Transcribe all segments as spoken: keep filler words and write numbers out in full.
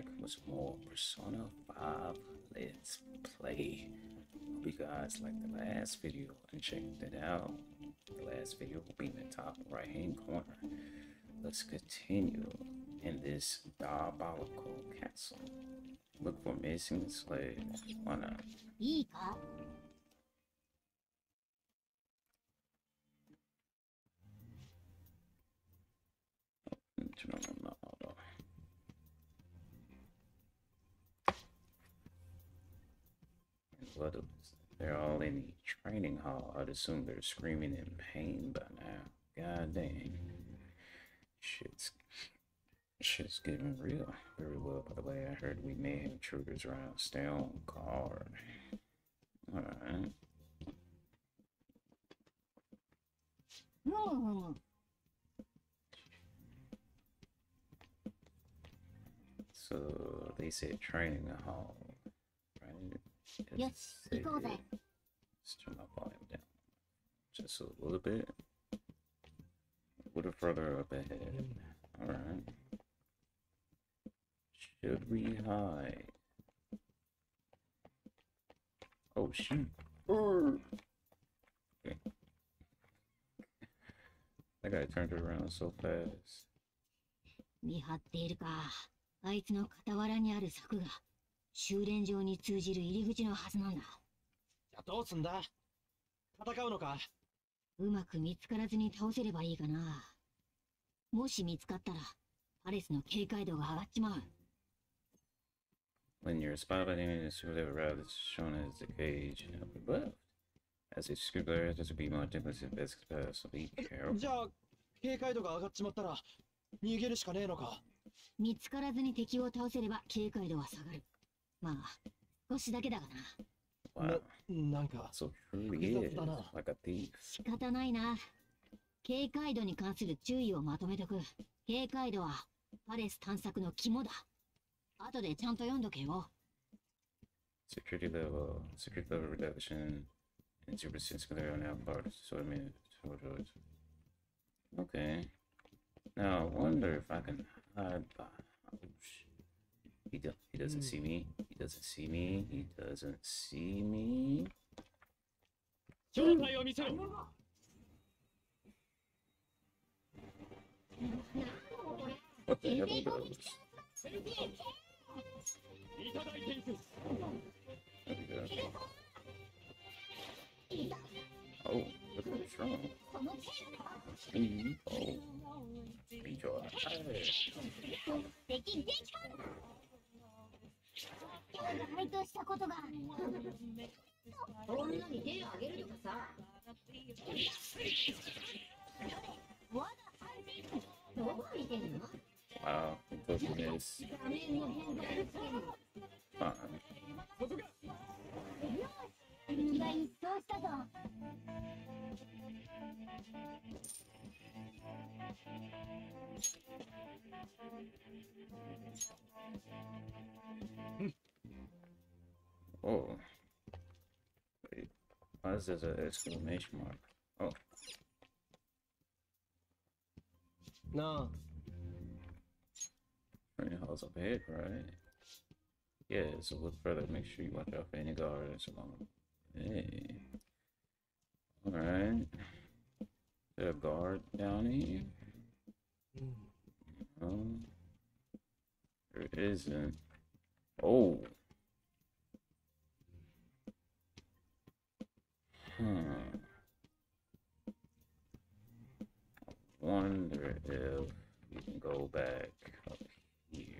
with some more Persona five Let's Play. Hope you guys liked the last video and checked it out. The last video will be in the top right hand corner. Let's continue in this diabolical castle. Look for missing slaves. Why not? Turn on the auto. What is, they're all in the training hall. I'd assume they're screaming in pain by now. God dang. Shit's shit's getting real. Very well, by the way. I heard we may have intruders around. Stay on guard. Alright. So they said training hall, right? Yes. Let's turn my volume down just a little bit. A little further up ahead. Alright. Should we hide? Oh shoot. Okay. That guy turned it around so fast. 見張っているか。あいつの傍らにある柵が修練場に通じる入り口のはずなんだ。 じゃあどうすんだ？戦うのか？ うまく見つからずに倒せればいいかな。もし見つかったらパレスの警戒度が上がっちまう。 When you're spotted in this whatever route is shown as the cage and upper left. As a script there, this would be more difficult to best pass, so be careful. じゃあ警戒度が上がっちまったら逃げるしかねえのか？ 見つからずに敵を倒せれば警戒度は下がる。まあ、少しだけだがな。Wow. な、なんか、 so truly is like a thief. 仕方ないな。警戒度に関する注意をまとめとく。警戒度はパレス探索の肝だ。後でちゃんと読んどけよ。 Security level, security level reduction, and super sensitive are now part of so I mean, okay. Now I wonder if I can hide by. Oh, he, do, he doesn't see me. He doesn't see me. He doesn't see me. What the hell are those? There we go. Oh, look at what's wrong. Mm-hmm. Oh. Beat your ass. 配当したことがある。そんなに手を挙げるとかさ。どこ見てんの？ Wow, goodness. Fine. Oh. Wait. Why is there an exclamation mark? Oh. No. Training halls up ahead, right? Yeah, so look further, make sure you watch out for any guards along the way. Alright. Is there a guard down here? No. There isn't. Oh. Huh. I wonder if we can go back up here.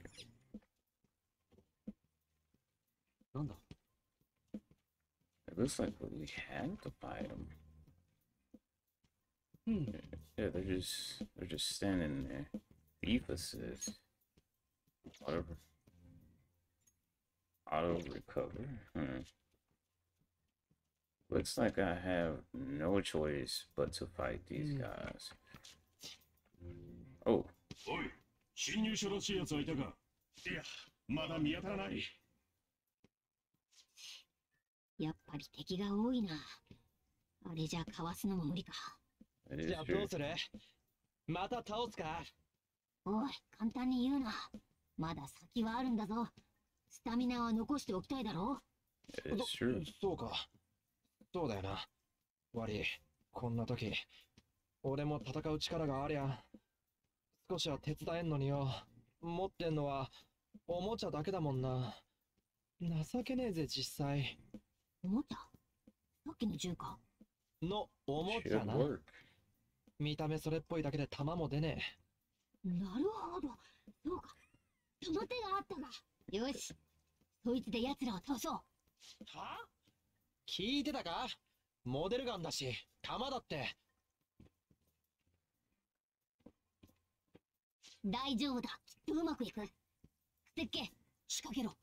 It looks like we had to fight them. Hmm. Yeah, they're just they're just standing there. Thief assist. Whatever. Auto recover. Hmm. Looks like I have no choice but to fight these mm. guys. Oh. Oi, 侵入者らしい奴はいたか？いや、まだ見当たらない。 やっぱり敵が多いな。あれじゃかわすのも無理か。 じゃあどうする？また倒すか？ おい、簡単に言うな。 まだ先はあるんだぞ。スタミナは残しておきたいだろ It's true. そうか。そうだよな。悪い。こんな時、俺も戦う力がありゃ、少しは手伝えんのによ。持ってんのは、おもちゃだけだもんな。情けねえぜ、実際。 おもちゃさっきの銃か。 の、おもちゃ Should な。 work. 見た目それっぽいだけで弾も出ねなるほど。そうか。その手があったか。よし。そいつで奴らを倒そう。 え。は？聞いてたか？モデルガンだし、弾だって。 大丈夫だ。きっとうまくいく。ステッケ、仕掛けろ。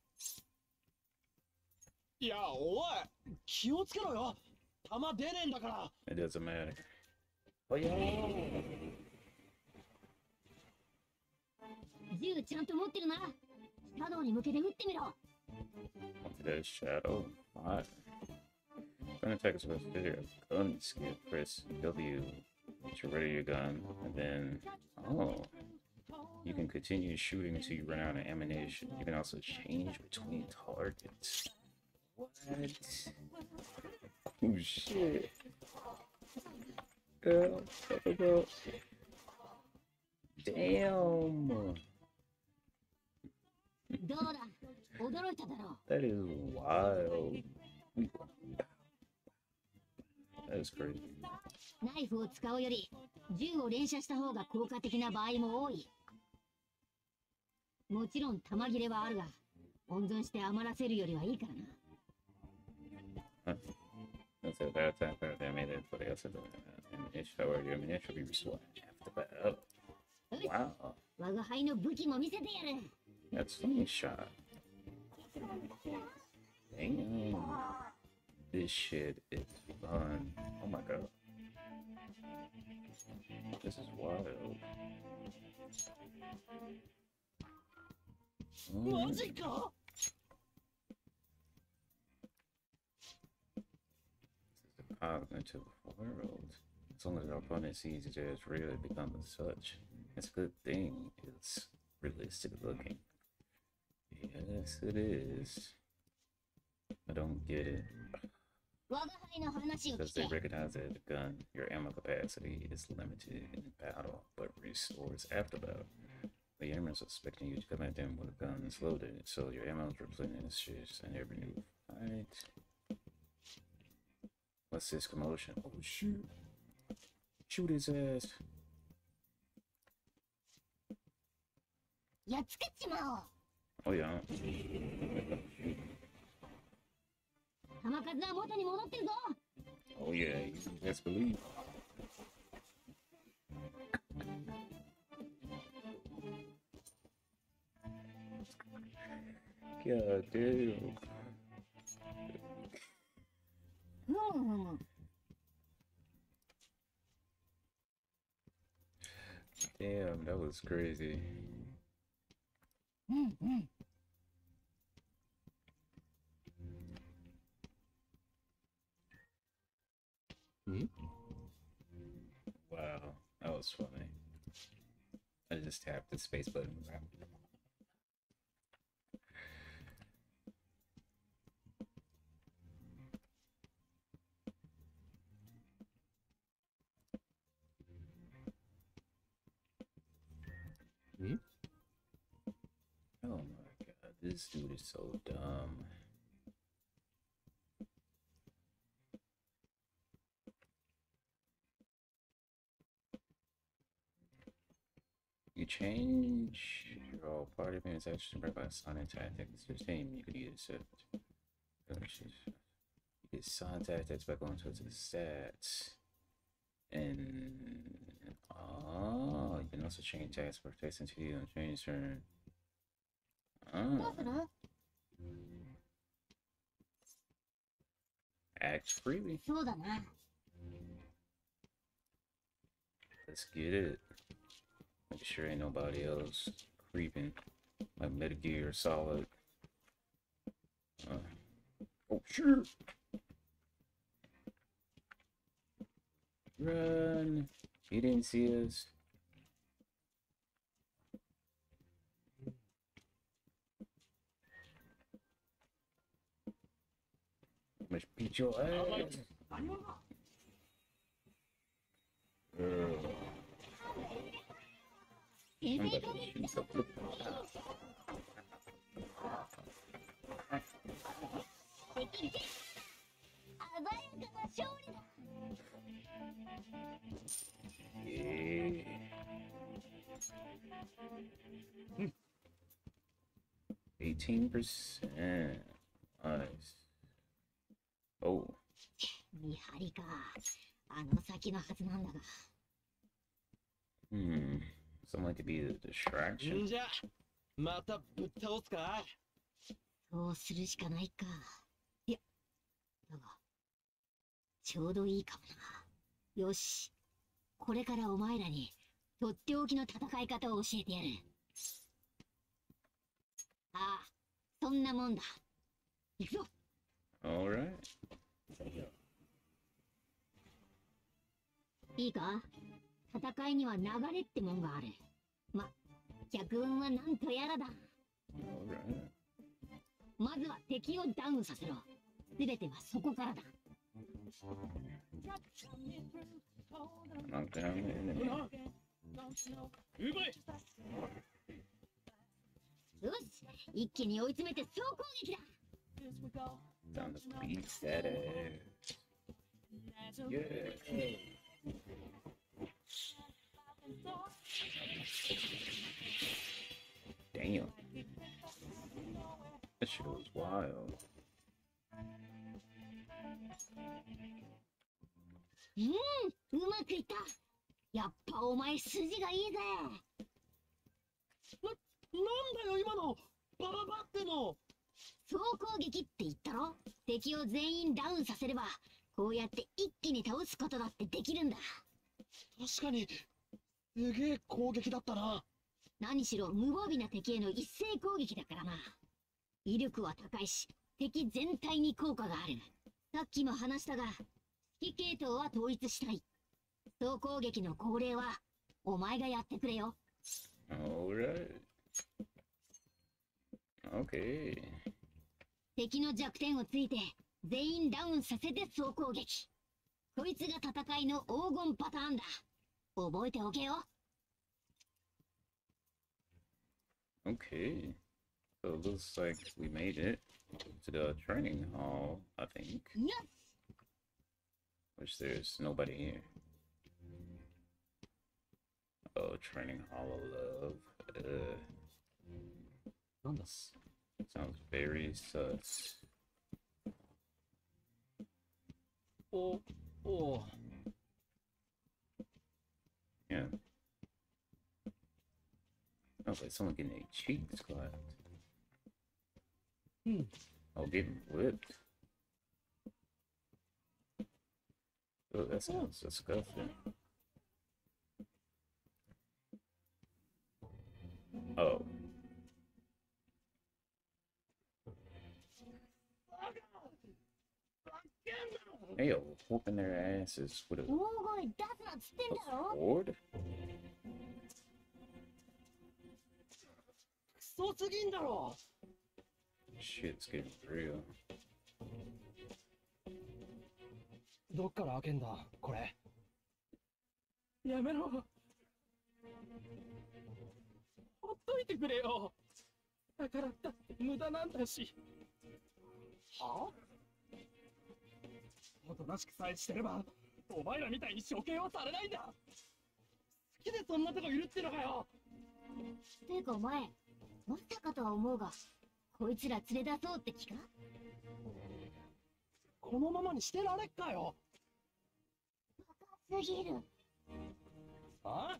いや、おい、気をつけろよ。弾出ねえんだから。 It doesn't matter. Oh yeah. 銃ちゃんと持ってるな。シャドウに向けて撃ってみろ。 Onto that shadow. Fire. Gun attack is supposed to figure out gun skill. Press W to ready your gun, and then oh, you can continue shooting until you run out of ammunition. You can also change between targets. What? Oh shit! Girl, girl. Damn. どうだ驚いただろ That is wild. That is crazy. う。ナイフを使うより銃を連射した方が効果的な場合も多い。もちろん弾切れはあるが、温存して余らせるよりはいいからな。 That's a bad time for the ammunition for the rest of the ammunition. However, your ammunition will be restored after battle. Wow, 我が輩の武器も見せてやる。 that's slingshot. Damn. This shit is fun. Oh my god. This is wild. マ Mm. ジか。 Out into the world. As long as our opponent sees it as real, it becomes such. It's a good thing. It's realistic looking. Yes, it is. I don't get it. 我が輩の話を Because 聞 they け。 recognize that the gun, your ammo capacity is limited in battle, but restores after battle. The enemy is expecting you to come at them with a gun that's loaded, so your ammo is replenished in every new fight. What's this commotion? Oh shoot! Shoot his ass! やっつけちま Oh yeah. おう。弾数は元に戻ってるぞ。 Oh yeah, you best believe. God damn. ふむふむ。 Damn, that was crazy. うんうん。 Wow, that was funny. I just tapped the space button. Hmm? Oh my god, this dude is so dumb. You change your all party members action by Sonic Tactics. Your team, you could use it. You get Sonic Tactics by going towards the stats. And oh, you can also change task for text to you and change turn. ど Oh, うする act freely. そうだな。 Let's get it. Make sure ain't nobody else creeping like Metal Gear Solid. Uh, oh, sure. Run. He didn't see us. beat your ass. Girl. I'm about to shoot the flip. 鮮やかな勝利だ。 Yeah. Hmm. eighteen percent. Nice. Oh. 見張りか。あの先のはずなんだが。 Hmm. Something like to be a distraction. んじゃ、またぶっ倒すか。 そうするしかないか。いや、だが、ちょうどいいかもな。よし。これからお前らに、とっておきの戦い方を教えてやる。ああ、そんなもんだ。行くぞ。 Alright. いいか、戦いには流れってもんがある。ま、脚運はなんとやらだ。 Alright. まずは敵をダウンさせろ。すべてはそこからだ。 Knock down the enemy. よし、一気に追い詰めて総攻撃だ。 Time to beat that ass. Yeah. Damn. That shit was wild. うん、うまくいった。やっぱお前筋がいいぜ。 な、なんだよ今の。バババっての。 総攻撃って言ったろ。敵を全員ダウンさせれば、こうやって一気に倒すことだってできるんだ。 確かに、すげえ攻撃だったな。 何しろ無防備な敵への一斉攻撃だからな。威力は高いし、敵全体に効果がある。さっきも話したが、指揮系統は統一したい。総攻撃の号令は、お前がやってくれよ。 Alright. Okay. 敵の弱点をついて、全員ダウンさせて総攻撃。こいつが戦いの黄金パターンだ。覚えておけよ。 Okay. So it looks like we made it to the training hall, I think. よし。 Which there's nobody here. Oh, training hall of love. Uh, sounds very sus. お、おう。 Yeah. Sounds like someone getting their cheeks clapped. Hmm. Oh, getting whipped. Oh, that sounds disgusting. Oh. They are whooping their asses with a 大声出すなっつってんだろ。 sword? クソすぎんだろ。 Shit's getting real. どっから開けんだ、これ。やめろ。ほっといてくれよ。だからだって無駄なんだし。はあ？おとなしくさえしてれば、お前らみたいに処刑はされないんだ。好きでそんなとこいるってのかよ。 てかお前、まさかとは思うが、こいつら連れ出そうって気か？ このままにしてられっかよ。 すぎる。 あ？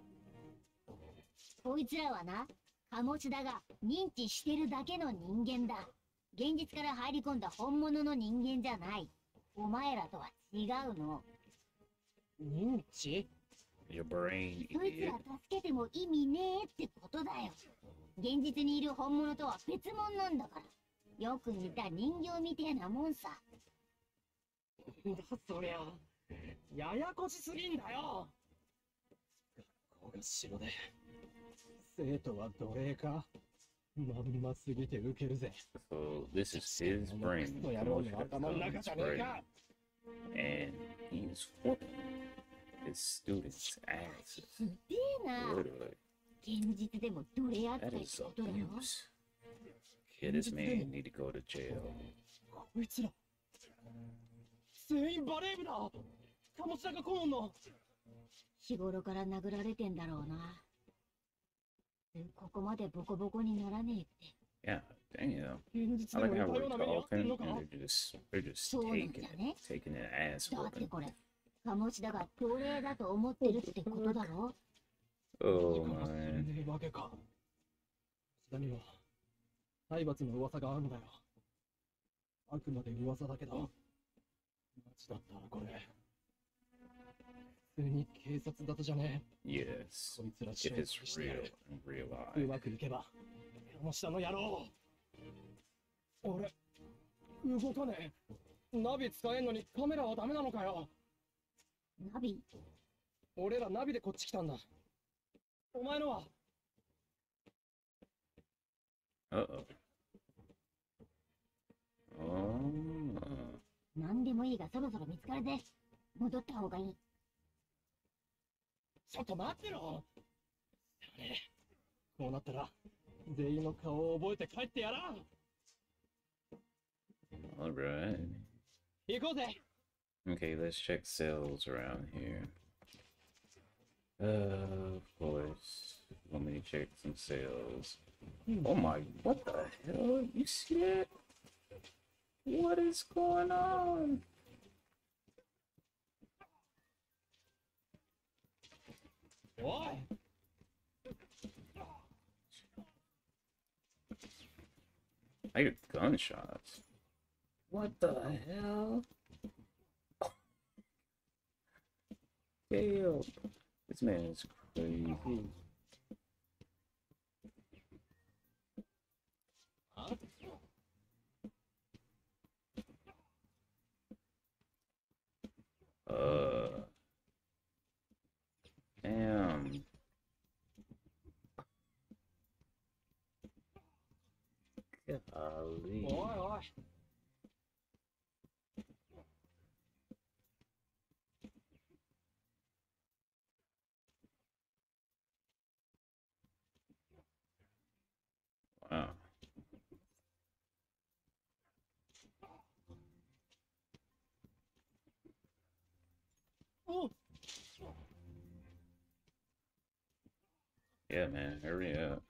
こいつらはな、貨物だが認知してるだけの人間だ。現実から入り込んだ本物の人間じゃない。お前らとは違うの。 認知？ Your brain, そいつ idiot. ら助けても意味ねえってことだよ。現実にいる本物とは別物なんだから。よく似た人形みてえなもんさ。 だそりゃ、ややこしすぎんだよ。学校が城で、生徒は奴隷か。 まんますぎてウケるぜ。 So this is his brain. の野郎の頭の中じゃねえか。 And he's whooping his students' asses. すげえな。 Literally. 現実でも奴隷扱 That いっ is てことだろ。 abuse. Yeah, this man need to go to jail. こいつら全員バレー部だ。鴨志田が顧問の。 日頃から殴られてんだろうな。ここまでボコボコにならねえって。 Yeah, damn. 現実 I で like も how 似たよ we're うな目に遭ってん talking のか。 and they're just they're just そうなんじ taking ゃね。 taking an ass だって whooping. これ、鴨志田が奴隷だと思ってるってことだろ。 Oh そ man. んなわけか。志田には体罰の噂があるんだよ。あくまで噂だけど、マジだったらこれ。普通に警察沙汰じゃねえ。 Yes. こいつら If 仕 it's 事してや real る。 in real う life. まくいけば、鴨志田の野郎。俺、動かねえ。ナビ使えんのにカメラはダメなのかよ。 ナビ、 俺らナビでこっち来たんだ。お前のは Uh oh. Oh. なんでもいいがそろそろ見つかるぜ。戻った方がいい。 ちょっと待ってろ。こうなったら全員の顔を覚えて帰ってやらん。 All right. 行こうぜ。 Okay, let's check cells around here. Uh, of course. Want me to check some cells? Oh my, what the hell? You see that? What is going on? What? I hear gunshots. What the hell? Damn. This man is crazy. Huh? Uh. Damn. Golly. おいおい。 Wow. Oh. Yeah, man, hurry up.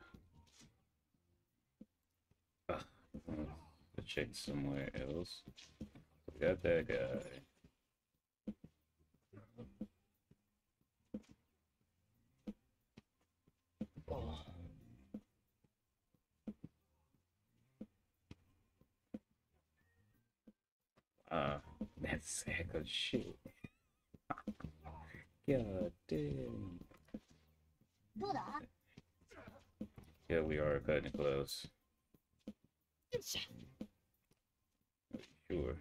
Ugh, let's check somewhere else. We got that guy. Uh, that's a heck of shit. God damn. どうだ？ Yeah, we are cutting it close. よっしゃ。 Sure.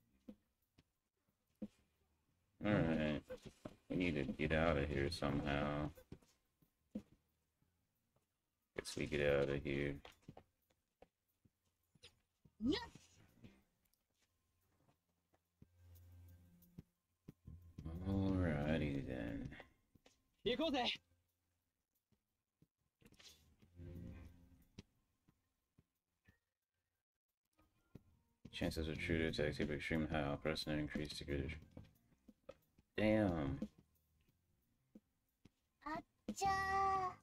Alright. We need to get out of here somehow. Guess we get out of here. よし。 Alrighty then. 行こうぜ。 Chances of true detective extremely high. I'll press and increase to get it. Damn. あっちゃ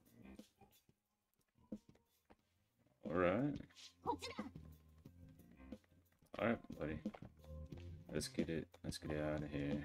Alright. ー。こっちだ。 Alright, buddy. Let's get it. Let's get it out of here.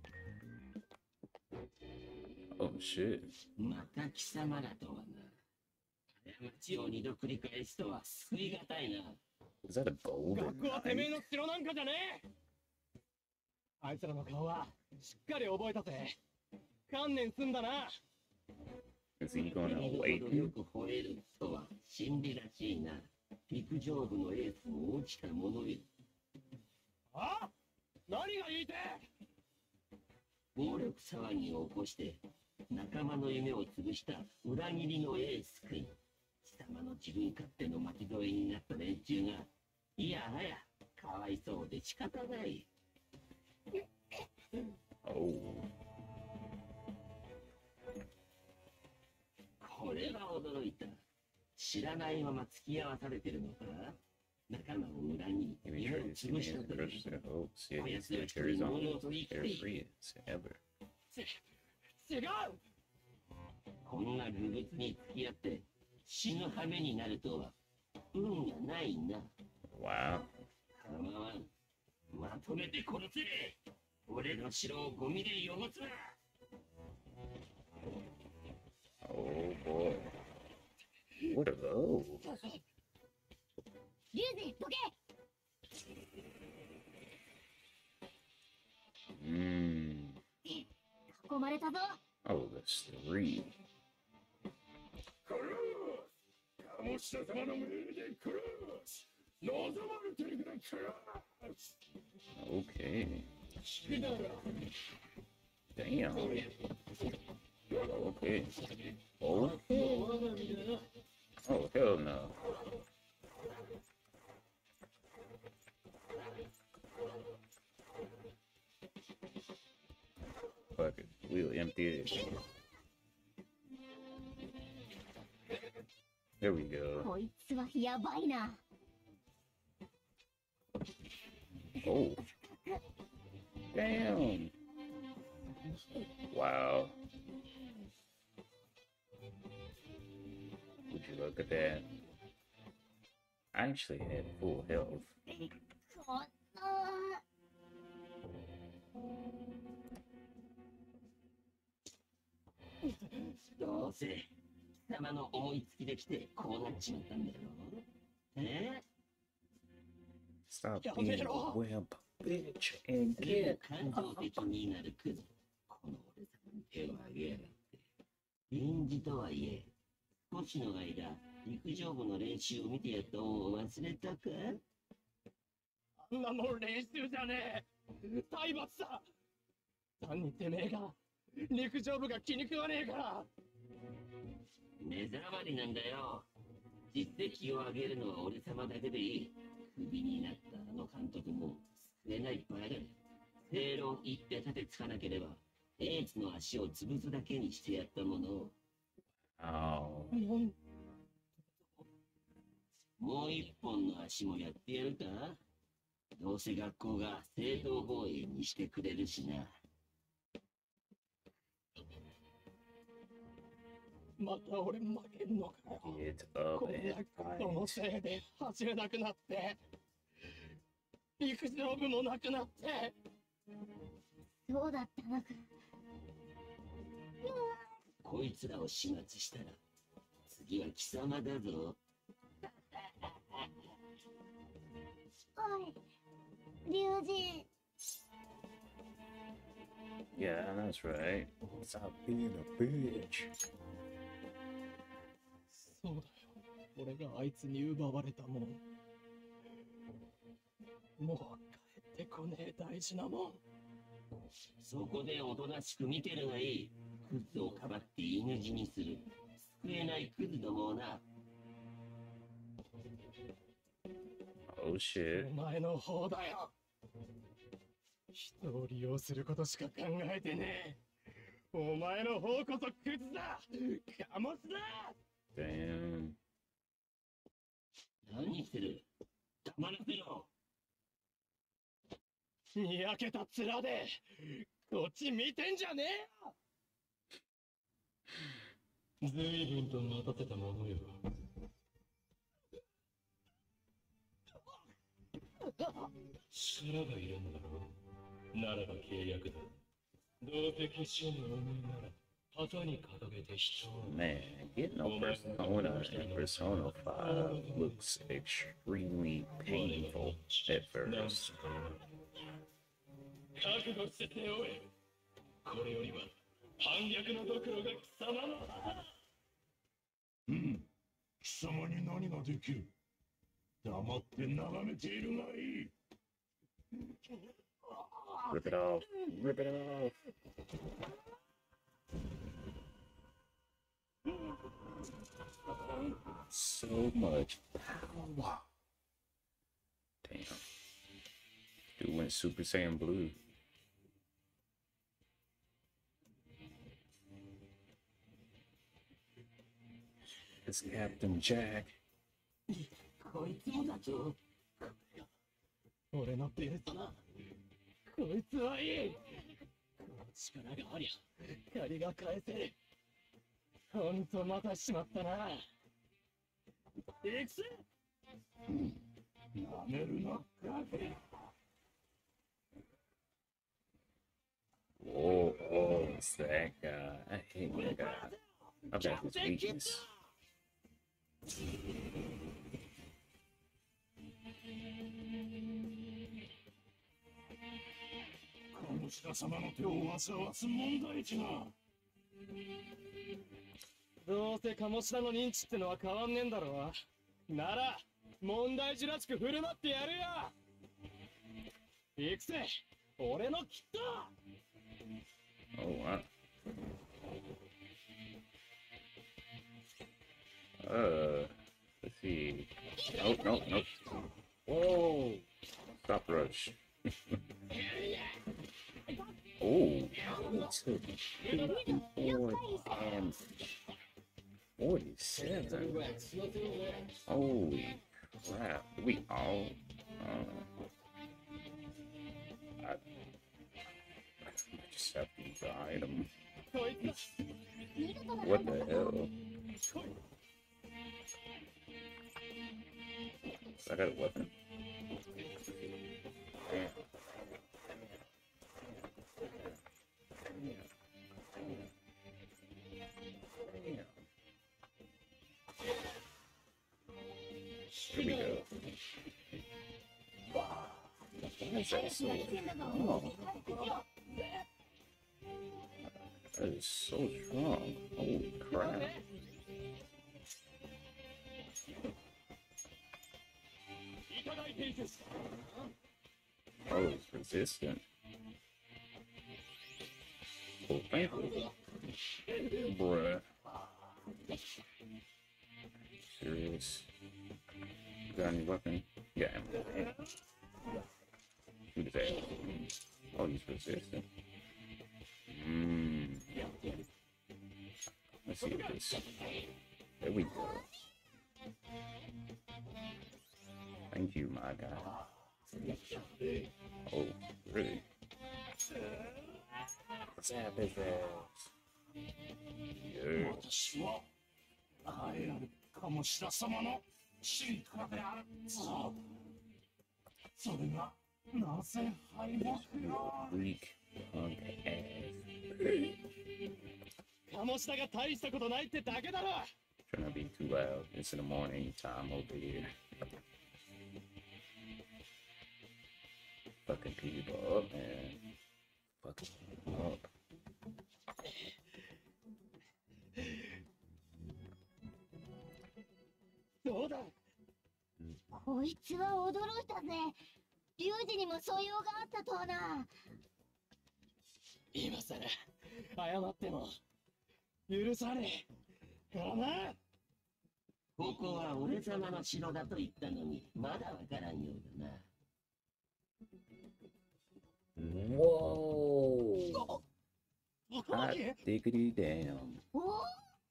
Oh shit. また貴様らとはな。過ちを二度繰り返すとは救いがたいな。 Is that a golden 学校はてめえ knife? の城なんかじゃねえ。あいつらの顔はしっかり覚えたぜ。観念すんだな。 Is he gonna よ awaken? く吠えるとは真理らしいな。陸上部のエースも落ちたものよ。 あ？何が言いてえ？ 暴力騒ぎを起こして仲間の夢を潰した裏切りのエース君。貴様様の自分勝手の巻き添えになった連中が、いやはや、かわいそうで仕方ない。 Oh. これは驚いた。知らないまま付き合わされてるのか？仲間を裏に Maybe 身を try to see 潰 me し as た the という。 crush their hopes, yet he still carries on as carefree as ever. 違う。 こんな愚物に付き合って死ぬ羽目になるとは運がないな。 Wow. 構わん。まとめて殺せ。俺の城をゴミで汚すな。 Oh boy. What are those? リュウゼ、どけ。 Mmm. 囲まれたぞ。 Oh, there's three. 鴨下様の命令で殺す。望まれてるから殺す。 Okay. 好きなら Damn. Okay. Oh. Oh, hell no. Fuck it. We'll empty it. There we go. こいつはやばいな。 Oh. Damn. Wow. Would you look at that? I actually had full health. そんな。 どうせ貴様の思いつきできてこうなっちまったんだろう。え Stop や being め a ろ。 wimp, bitch, and え get 感情的になるクズ。この俺様に手を挙げやがって。臨時とはいえ、少しの間、陸上部の練習を見てやった恩を忘れたか？ あんなもん練習じゃねえ。体罰だ。単にてめえが陸上部が気に食わねえから。 目障りなんだよ。実績を上げるのは俺様だけでいい。クビになったあの監督も救えない場合だ。正論言って立てつかなければ、エースの足を潰すだけにしてやったものを、 Oh. なんもう一本の足もやってやるか？どうせ学校が正当防衛にしてくれるしな。 また俺負けんのかよ。 Get up こん and なことの fight. せいで走れなくなって、陸上部もなくなって。 そうだったのか。 こいつらを始末したら、次は貴様だぞ。 おい、リュウジ。 Yeah, that's right. Stop being a bitch. そうだよ。俺があいつに奪われたもん。もう帰ってこねえ大事なもん。 そこでおとなしく見てるがいい。クズをかばって犬死にする。救えないクズどもをな。 Oh shit. お前の方だよ。人を利用することしか考えてねえ。お前の方こそクズだ。貨物だ。 Damn. 何してる？黙らせろ。 にやけた面でこっち見てんじゃねえよ。随分と待たせたものよ。力がいるんだろう。ならば契約だ。どうせ決勝のお前なら旗に掲げて人を。 Man, getting no persona in Persona five looks extremely painful at なん first. つうか覚悟してておえ。これよりは反逆のドクロが貴様の。 うん。貴様に何ができる？黙って眺めているがいい。 Rip it off. Rip it off. So much power. Damn. Dude went Super Saiyan Blue. It's Captain Jack. こいつもだと。 俺のベルトだ。こいつはいい。この力がありゃ、借りが返せる。ほんとまたしまったな。行くぜ。 なめるな、ガキ。 Whoa, whoa, it's that guy. I hate that guy. I bet his weakness. 鴨志田様の手をわざわす問題児が。 どうせ鴨志田の認知ってのは変わんねえんだろう。なら、問題児らしく振る舞ってやるよ。行くぜ、俺のキット。 Oh, wow. Uh, let's see. Nope, nope, nope. Whoa! Stop rush. Oh, he took fifty-four damage. forty-seven. Holy crap. We all. Uh, I, I just have to use the item. What the hell? I got a weapon. Damn. Here we go. Why is that so strong? That is so strong. Holy crap. Oh, it's resistant. Oh, thank you. Bruh. Serious. Got any weapon? Yeah, ammo. Shoot his ass. Oh, he's resistant. Mmm. Let's see this. There we go. Thank you, my guy. Oh, really? Zap his ass. Yeah. 私は栄えある鴨志田様の進化であるぞ。それがなぜ敗北を。 Weak punk ass. 鴨志田が大したことないってだけだろ。 Trying not be too loud. It's in the morning time over here. Fucking people up, man. Fucking up. どうだ。 こいつは驚いたぜ。リュウジにも素養があったとはな。 今さら謝っても許さねえからな。 ここは俺様の城だと言ったのに、まだわからんようだな。 Whoa! Hot diggity damn. おお、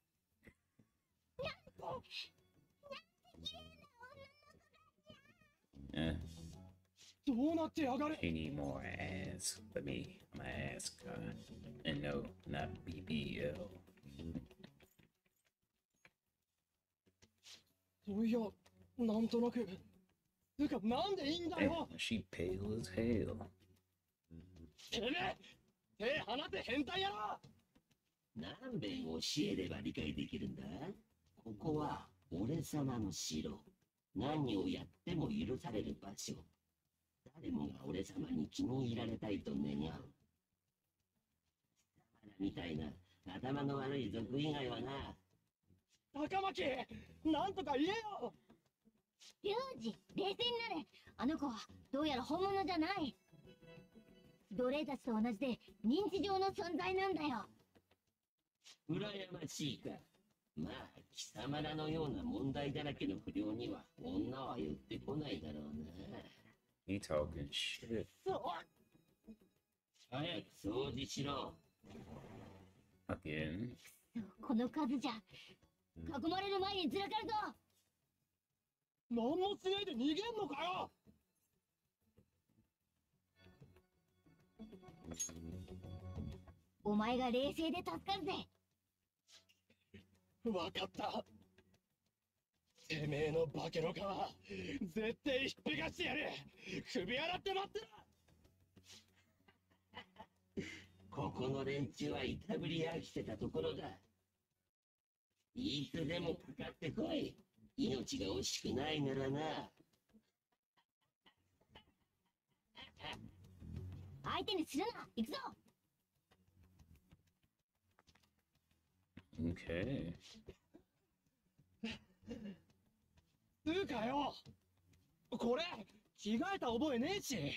Eh, どうなってやがる。 he need more ass. Let me, I'm an ass guy. And no, not B B L. そういや、なんとなく。つか、なんでいいんだよ。 Damn, she pale as hell. てめえ、手放て変態やろ。 何遍教えれば理解できるんだ。ここは俺様の城。何をやっても許される場所。誰もが俺様に気に入られたいと願う。貴様らみたいな頭の悪い族以外はな。 高巻、なんとか言えよ。 リュウジ、冷静になれ。あの子はどうやら本物じゃない。奴隷たちと同じで認知上の存在なんだよ。 羨ましいか。 まあ、貴様らのような問題だらけの不良には女は寄ってこないだろうな。 He talking shit. 早く掃除しろ。 Again. この数じゃ囲まれる前にずらかるぞ。 何もしないで逃げんのかよ。 お前が冷静で助かるぜ。 わかった。てめえの化けの皮、絶対ひっぺがしてやる。首洗って待ってろ。 ここの連中はいたぶり飽きてたところだ。いつでもかかってこい。命が惜しくないならな。 相手にするな。行くぞ。 Okay. つうかよ、これ着替えた覚えねえし。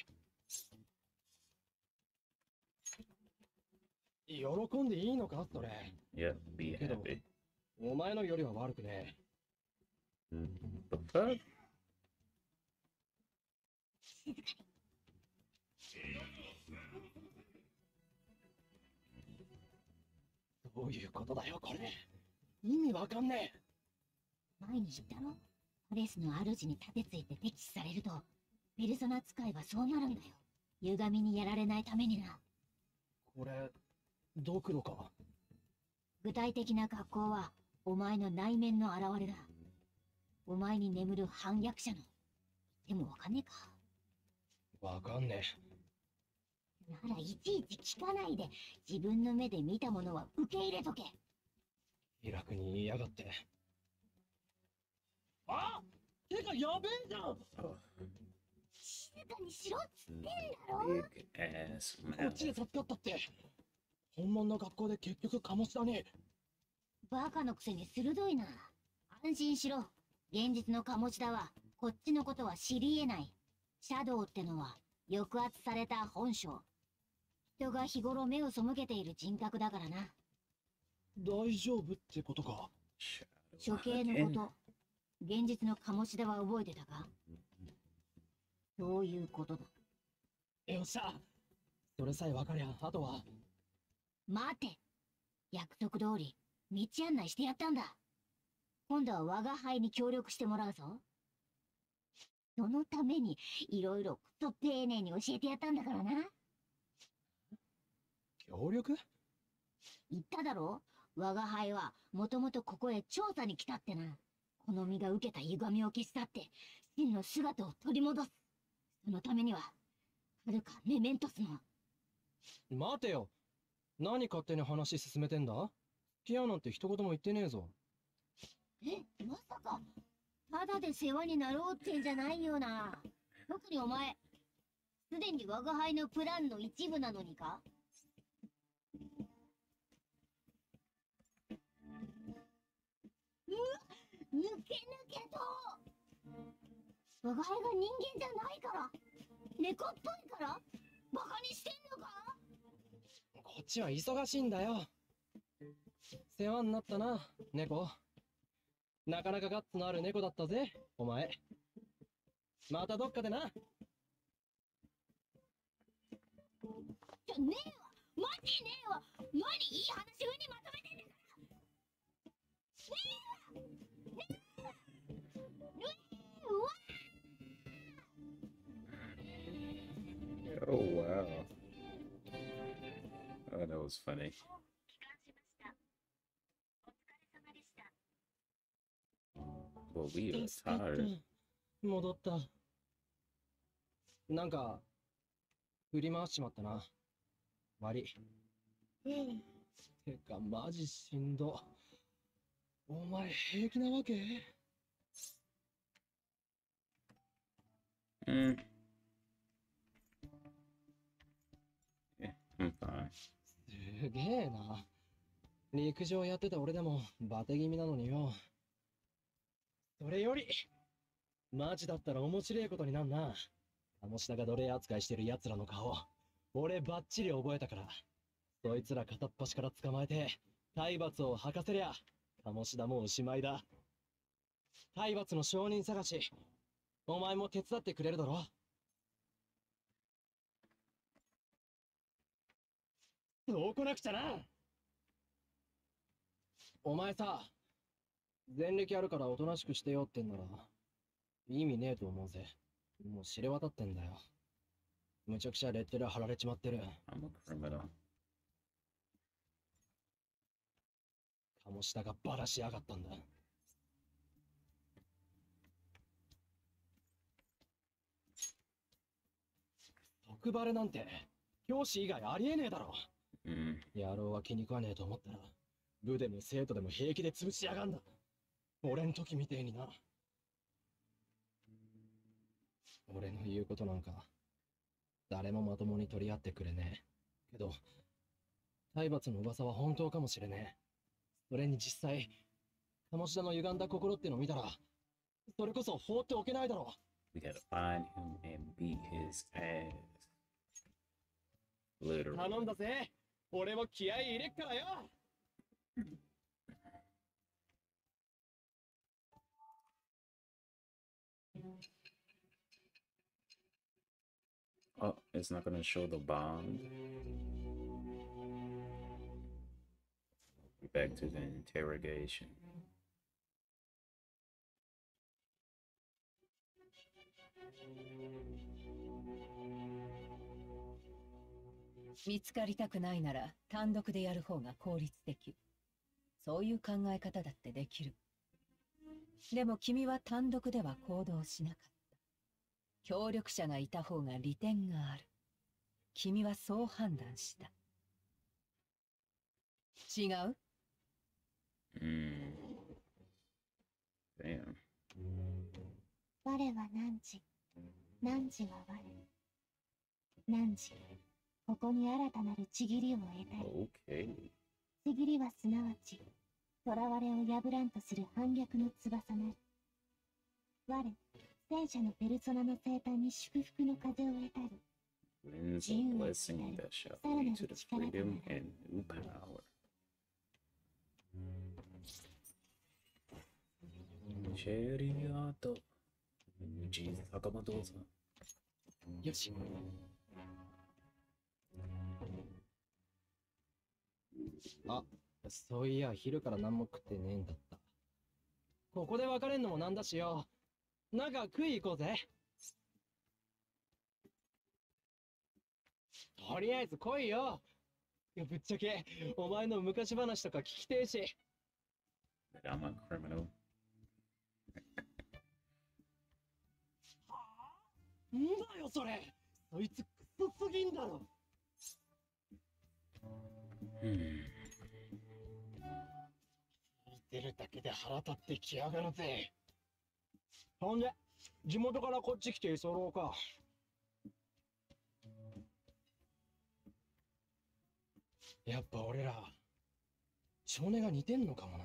喜んでいいのかそれ。 Yep, be happy. お前のよりは悪くねえ。 The fuck? どういうことだよこれ。意味わかんねえ。 前に言ったろ。パレスの主に盾ついて敵視されると、ペルソナ使いはそうなるんだよ。歪みにやられないためにな。 これドクロか。 具体的な格好はお前の内面の表れだ。お前に眠る反逆者の。でもわかんねえか。 わかんねならいちいち聞かないで、自分の目で見たものは受け入れとけ。 え。気楽に言いやがって。あ、てかやべえじゃん。 Oh, 静かにしろっつってんだろ。 big ass こっちで mouth. 授かったって。本物の学校で結局鴨志田に。 バカのくせに鋭いな。安心しろ。現実の鴨志田はこっちのことは知り得ない。シャドウってのは抑圧された本性。人が日頃目を背けている人格だからな。 大丈夫ってことか。 Shadow 処刑のこ again. と、現実の鴨志田は覚えてたか？そういうことだ。 よっしゃ。それさえ分かりゃあとは。 待て。約束通り道案内してやったんだ。今度は我が輩に協力してもらうぞ。そのためにいろいろくそ丁寧に教えてやったんだからな。 協力？ 言っただろ。我が輩はもともとここへ調査に来たってな。この身が受けた歪みを消し去って真の姿を取り戻す。そのためにははるかメメントスの。 待てよ。何勝手に話進めてんだ？付き合うなんて一言も言ってねえぞ。 え、まさかただで世話になろうってんじゃないよな。特にお前すでに我が輩のプランの一部なのにか。う抜け抜けと。我が輩が人間じゃないから、猫っぽいからバカにしてんのか。 こっちは忙しいんだよ。世話になったな、猫。なかなかガッツのある猫だったぜ、お前。またどっかでな。 じゃねえわ、マジねえわ。何いい話風にまとめてんだから。ねえわ、ねえわ、ねえわ。 Oh wow. Oh, that was funny. 帰還しました。お疲れ様でした。 Well, we are 助かった tired. 戻った。なんか、振り回しちまったな。悪い。てか、マジしんど。お前平気なわけ？ Mm. Yeah, I'm fine. すげえな。陸上やってた俺でもバテ気味なのによ。それより、マジだったら面白いことになんな。鴨志田が奴隷扱いしてる奴らの顔、俺バッチリ覚えたから。そいつら片っ端から捕まえて、体罰を吐かせりゃ、 鴨志田もおしまいだ。体罰の証人探し、お前も手伝ってくれるだろ。そうこなくちゃな。お前さ、前歴あるからおとなしくしてよってんなら、意味ねえと思うぜ。もう知れ渡ってんだよ。むちゃくちゃレッテル貼られちまってる。 I'm a criminal. 鴨志田がバラしやがったんだ。特バレなんて、教師以外ありえねえだろ。 Mm. 野郎は気に食わねえと思ったら、部でも生徒でも平気で潰しやがんだ。俺ん時みてえにな。俺の言うことなんか、誰もまともに取り合ってくれねえ。けど、体罰の噂は本当かもしれねえ。それに実際、鴨志田の歪んだ心ってのを見たら、それこそ放っておけないだろ。 We gotta find him and beat his ass. Literally. 頼んだぜ。俺も気合い入れっからよ。 Oh, it's not gonna show the bond. Back to the interrogation. 見つかりたくないなら単独でやる方が効率的。そういう考え方だってできる。でも君は単独では行動しなかった。協力者がいた方が利点がある。君はそう判断した。違う？ Mm. Damn. 我は汝、汝は我。汝、ここに新たなるちぎりを得たい。 Okay. ちぎりはすなわち、囚われを破らんとする反逆の翼なる。我、戦車のペルソナの生誕に祝福の風を得たる。 Winds a blessing that shall lead to the freedom and new power. Cheriato. Jesus, Sakamoto-san. よし。あ、そういや、昼から何も食ってねえんだった。ここで別れんのもなんだしよ。なんか食い行こうぜ。とりあえず来いよ。いやぶっちゃけ、お前の昔話とか聞きてえし。 That I'm a criminal. んだよそれ。そいつクソすぎんだろ。 Hmm. 聞いてるだけで腹立ってきやがるぜ。ほんで、地元からこっち来て居候か。やっぱ俺ら、少年が似てんのかもな。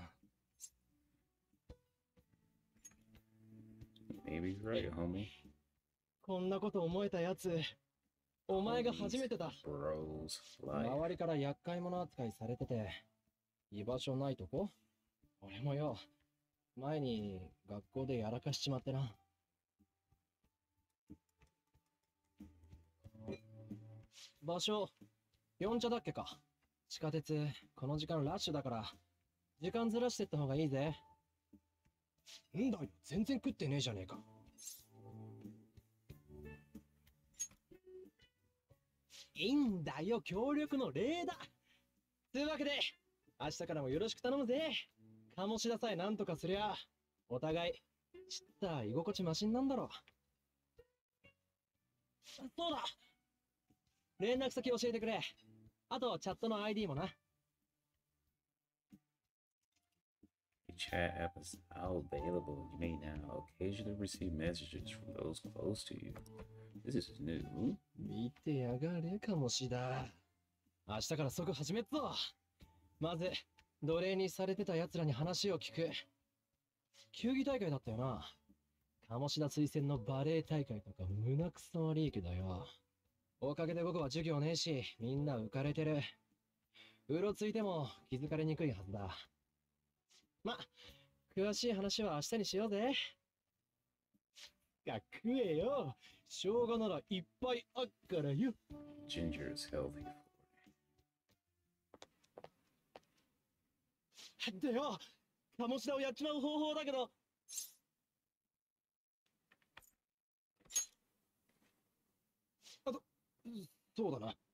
Maybe you're right, homie. こんなこと思えたやつ、お前が初めてだ。 Bros, like, 周りから厄介者扱いされてて、居場所ないとこ？俺もよ、前に学校でやらかしちまってな。場所、四茶だっけか。地下鉄、この時間ラッシュだから、時間ずらしてった方がいいぜ。んだよ、全然食ってねえじゃねえか。いいんだよ、協力の礼だ。というわけで、明日からもよろしく頼むぜ。鴨志田さえなんとかすりゃ、お互い、ちった居心地マシンなんだろ。そうだ、連絡先教えてくれ。あと、チャットの アイディー もな。 the chat app is now available. You may now occasionally receive messages from those close to you. This is new. 見てやがれ、鴨志田。明日から即始めっぞ。まず、奴隷にされてた奴らに話を聞く。球技大会だったよな。鴨志田推薦のバレエ大会とか胸くそ悪いけどよ。おかげで午後は授業ねえし、みんな浮かれてる。うろついても気づかれにくいはずだ。 ま、詳しい話は明日にしようぜ。が食えよ。生姜ならいっぱいあっからよ。 Ginger is healthy. でよ、鴨志田をやっちまう方法だけど。あと、そうだな。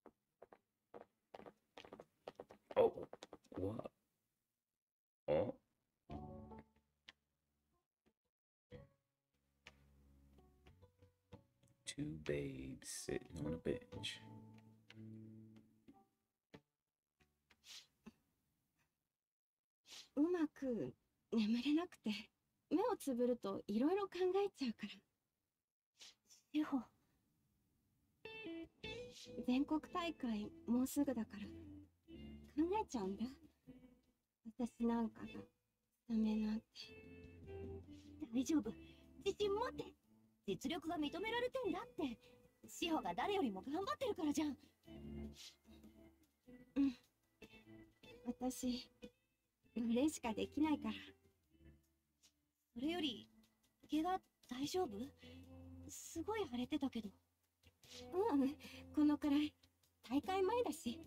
Oh, what? Oh. Two babes sitting on a bench. うまく眠れなくて、目をつぶるといろいろ考えちゃうから。志保、全国大会もうすぐだから考えちゃうんだ。私なんかがダメなんて。 大丈夫、自信持って。実力が認められてんだって。志保が誰よりも頑張ってるからじゃん。 うん、私あれしかできないから。 それより怪我大丈夫？すごい腫れてたけど。 うん、このくらい。大会前だし。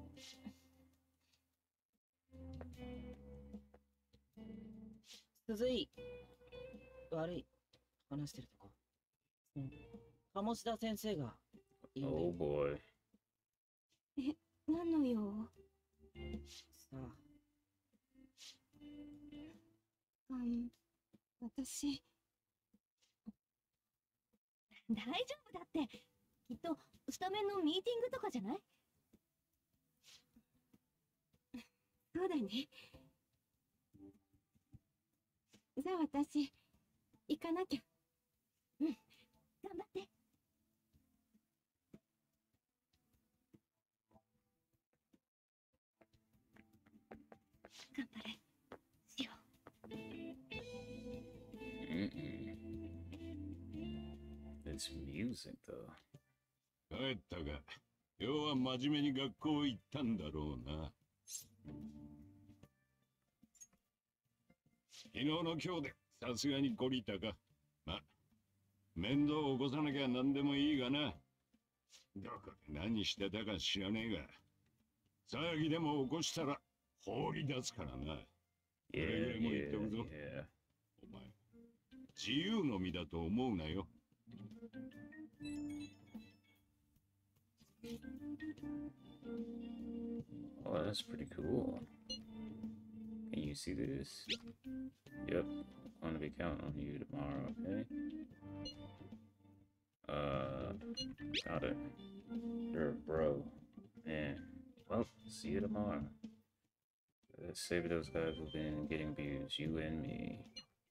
鈴井、悪い、話してるとこ。うん、鴨志田先生がいいんだよ。 Oh boy. え、何の用？ さあ。 うん、私。 大丈夫だって。きっとスタメンのミーティングとかじゃない？ そうだね。じゃあ私行かなきゃ。 うん、頑張って。頑張れ、しよう。 Mm-mm. This music, though. 帰ったが、要は真面目に学校行ったんだろうな。昨日の今日でさすがに懲りたか。ま、面倒を起こさなきゃ何でもいいがな。どこで何してたか知らねえが、騒ぎでも起こしたら放り出すからな。 Yeah, それぐらいも言っておくぞ。 yeah, お前、自由の身だと思うなよ。 Oh, that's pretty cool. Can you see this? Yep. I'm gonna be counting on you tomorrow, okay? Uh, got it. You're a bro. Man. Well, see you tomorrow. Let's save those guys who've been getting views, you and me.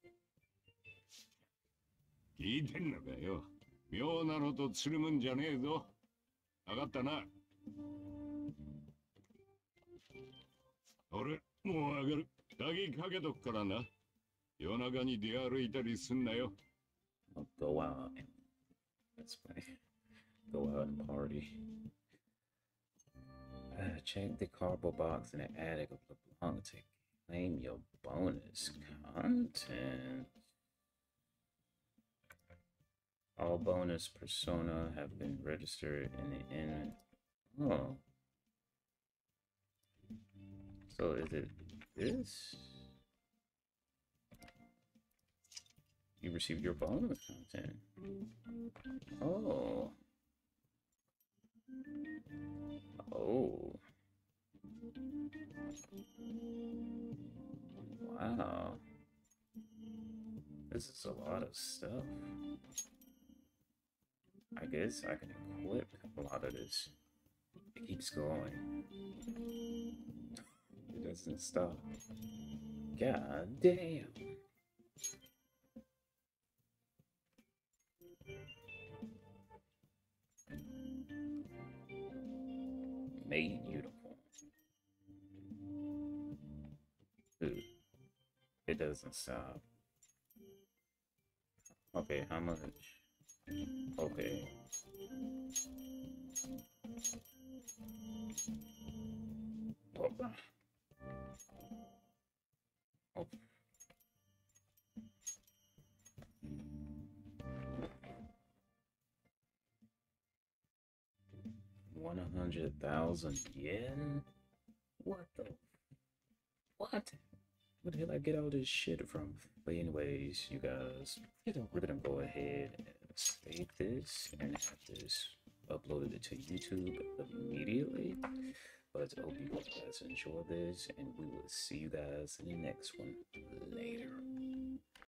聞いてんのかよ。妙なのとつるむんじゃねえぞ。分かったな。俺、もう上がる。鍵かけとくからな。夜中に出歩いたりすんなよ。 I'll go out and that's funny. Go out and party. Uh, check the cardboard box in the attic of LeBlanc to claim your bonus content. All bonus persona have been registered in the in. Oh. So is it this? You received your bonus content. Oh. Oh. Wow. This is a lot of stuff. I guess I can equip a lot of this. It keeps going. It doesn't stop. God damn. Made uniform. Dude, it doesn't stop. Okay, how much? Okay. Oh. one hundred thousand yen? What the? What? Where the hell I get all this shit from? But anyways, you guys, we're gonna go ahead and save this and have this uploaded to YouTube immediately. But I hope you guys enjoy this, and we will see you guys in the next one later.